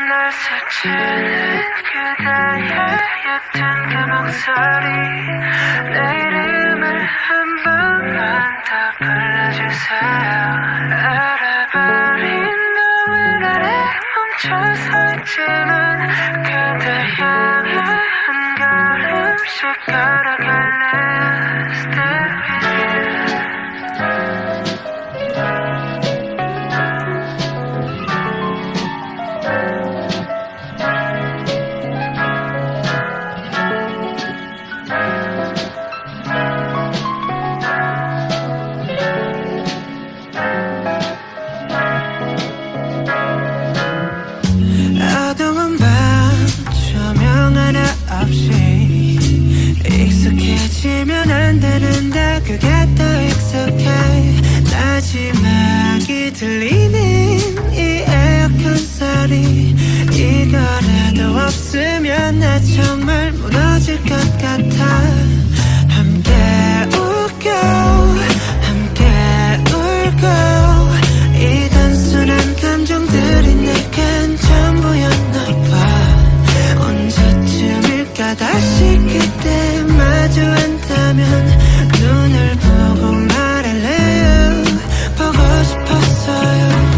날 스치는 그대의 옅은 그 목소리 내 이름을 한 번만 더 불러주세요 알아버린 너의 나를 멈춰 서 있지만 그대 향해 한 걸음씩 걸어갈래 Stay with you 익숙해지면 안 되는데 그게 더 익숙해 마지막이 들리는 이 에어컨 소리 이거라도 없으면 나 정말 무너질 것 같아 함께 웃고 함께 울고 이 단순한 감정들이 내겐 전부였나 봐 언제쯤일까 다시 그때 마주한다면 눈을 보고 말할래요 보고 싶었어요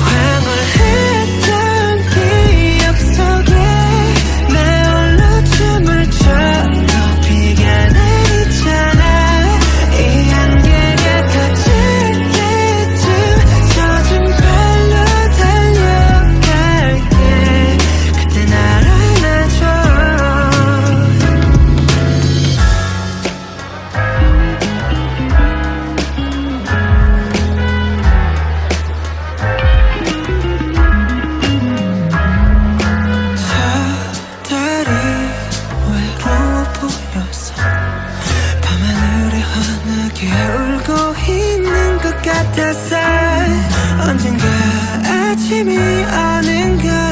황홀했던 기억 속에 내 홀로 춤을 춰도 비가 내리잖아 이 안개가 커질 때쯤 젖은 발로 달려갈게 그때 날 안아줘 같았어 언젠가 아침이 오는 걸